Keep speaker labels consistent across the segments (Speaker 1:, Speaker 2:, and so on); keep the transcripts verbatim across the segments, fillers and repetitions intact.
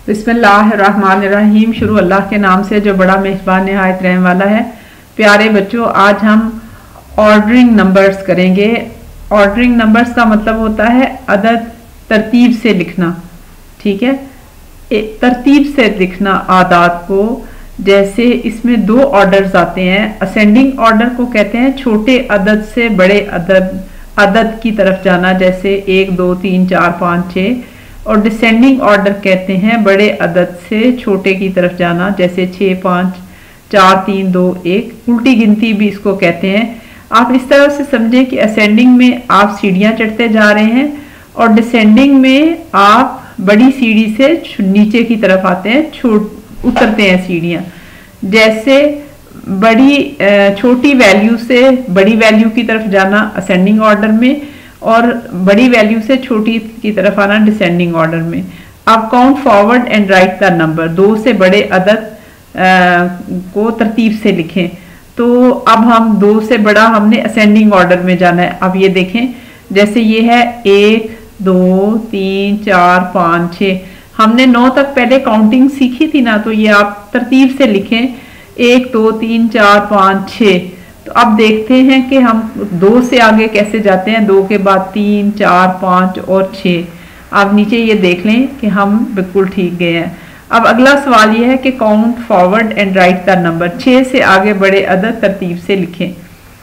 Speaker 1: बिस्मिल्लाहिर्रहमानिर्रहीम। शुरू अल्लाह के नाम से जो बड़ा मेहरबान निहायत रहने वाला है। प्यारे बच्चों, आज हम ऑर्डरिंग नंबर्स करेंगे। ऑर्डरिंग नंबर्स का मतलब होता है अदद तरतीब से लिखना। ठीक है, तरतीब से लिखना आदात को। जैसे इसमें दो ऑर्डर्स आते हैं। असेंडिंग ऑर्डर को कहते हैं छोटे अदद से बड़े अदद अदद की तरफ जाना, जैसे एक दो तीन चार पाँच छः। और डिसेंडिंग ऑर्डर कहते हैं बड़े अदद से छोटे की तरफ जाना, जैसे छः पाँच चार तीन दो एक। उल्टी गिनती भी इसको कहते हैं। आप इस तरह से समझें कि असेंडिंग में आप सीढ़ियाँ चढ़ते जा रहे हैं और डिसेंडिंग में आप बड़ी सीढ़ी से नीचे की तरफ आते हैं, छोट उतरते हैं सीढ़ियाँ। जैसे बड़ी छोटी वैल्यू से बड़ी वैल्यू की तरफ जाना असेंडिंग ऑर्डर में, और बड़ी वैल्यू से छोटी की तरफ आना डिसेंडिंग ऑर्डर में। आप count forward and write the number, दो से बड़े अदद को तरतीब से लिखें। तो अब हम दो से बड़ा हमने असेंडिंग ऑर्डर में जाना है। अब ये देखें, जैसे ये है एक दो तीन चार पाँच छः। हमने नौ तक पहले काउंटिंग सीखी थी ना, तो ये आप तरतीब से लिखें, एक दो तीन चार पाँच छः। तो अब देखते हैं कि हम दो से आगे कैसे जाते हैं। दो के बाद तीन चार पाँच और छः। आप नीचे ये देख लें कि हम बिल्कुल ठीक गए हैं। अब अगला सवाल ये है कि count forward and write the number, छः से आगे बड़े अदद तरतीब से लिखें।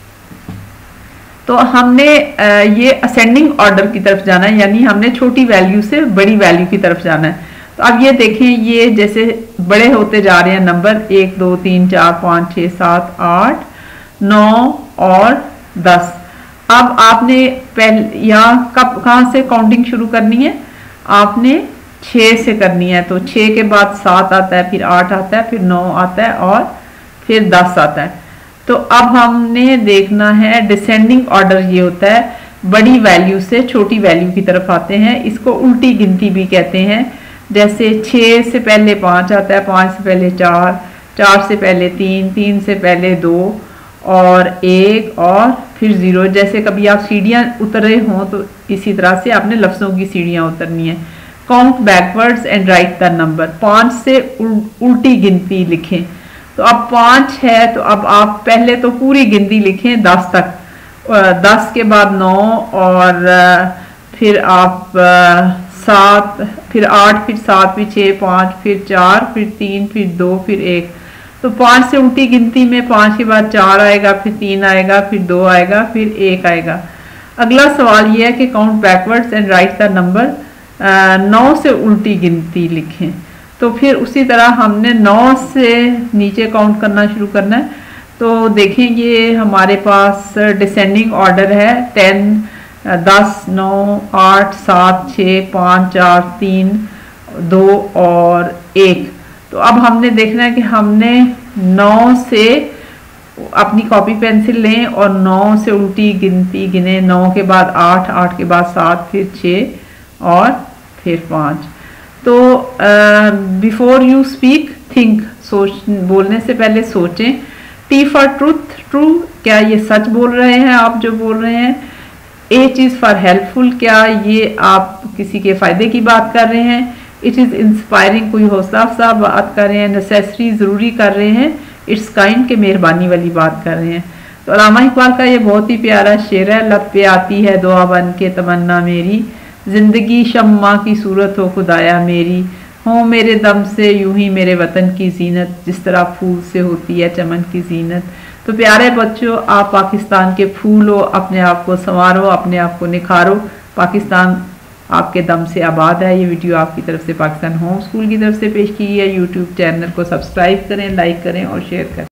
Speaker 1: तो हमने ये असेंडिंग ऑर्डर की तरफ जाना है, यानी हमने छोटी वैल्यू से बड़ी वैल्यू की तरफ जाना है। तो अब ये देखें, ये जैसे बड़े होते जा रहे हैं नंबर, एक दो तीन चार पाँच छः सात आठ नौ और दस। अब आपने पहले यहाँ कब कहाँ से काउंटिंग शुरू करनी है? आपने छः से करनी है। तो छः के बाद सात आता है, फिर आठ आता है, फिर नौ आता है और फिर दस आता है। तो अब हमने देखना है डिसेंडिंग ऑर्डर। ये होता है बड़ी वैल्यू से छोटी वैल्यू की तरफ आते हैं। इसको उल्टी गिनती भी कहते हैं। जैसे छः से पहले पाँच आता है, पाँच से पहले चार, चार से पहले तीन, तीन से पहले दो और एक और फिर ज़ीरो। जैसे कभी आप सीढ़ियाँ उतर रहे हों तो इसी तरह से आपने लफ्ज़ों की सीढ़ियाँ उतरनी है। Count backwards and write the number, पाँच से उल, उल्टी गिनती लिखें। तो अब पाँच है तो अब आप पहले तो पूरी गिनती लिखें दस तक, दस के बाद नौ और फिर आप सात, फिर आठ, फिर सात, फिर छः, पाँच, फिर चार, फिर तीन, फिर दो, फिर एक। तो पाँच से उल्टी गिनती में पाँच के बाद चार आएगा, फिर तीन आएगा, फिर दो आएगा, फिर एक आएगा। अगला सवाल ये है कि count backwards and write the number, नौ से उल्टी गिनती लिखें। तो फिर उसी तरह हमने नौ से नीचे काउंट करना शुरू करना है। तो देखें, ये हमारे पास डिसेंडिंग ऑर्डर है। टेन, दस, नौ, आठ, सात, छः, पाँच, चार, तीन, दो और एक। तो अब हमने देखना है कि हमने नौ से अपनी कॉपी पेंसिल लें और नौ से उल्टी गिनती गिने। नौ के बाद आठ, आठ के बाद सात, फिर छः और फिर पाँच। तो बिफोर यू स्पीक थिंक, सोच बोलने से पहले सोचें। टी फॉर ट्रूथ, ट्रू, क्या ये सच बोल रहे हैं आप जो बोल रहे हैं? ए चीज़ फॉर हेल्पफुल, क्या ये आप किसी के फ़ायदे की बात कर रहे हैं? इट इज़ इंस्पायरिंग, कोई हौसला अफजा बात कर रहे हैं। नेसेसरी, ज़रूरी कर रहे हैं। इट्स काइंड, के मेहरबानी वाली बात कर रहे हैं। तो अल्लामा इकबाल का ये बहुत ही प्यारा शेर है। लब पे आती है दुआ बन के तमन्ना मेरी, जिंदगी शम्मा की सूरत हो खुदाया मेरी, हो मेरे दम से यूं ही मेरे वतन की जीनत, जिस तरह फूल से होती है चमन की जीनत। तो प्यारे बच्चों, आप पाकिस्तान के फूल हो, अपने आप को संवारो, अपने आप को निखारो। पाकिस्तान आपके दम से आबाद है। ये वीडियो आपकी तरफ से पाकिस्तान होम स्कूल की तरफ से पेश की है। यूट्यूब चैनल को सब्सक्राइब करें, लाइक करें और शेयर करें।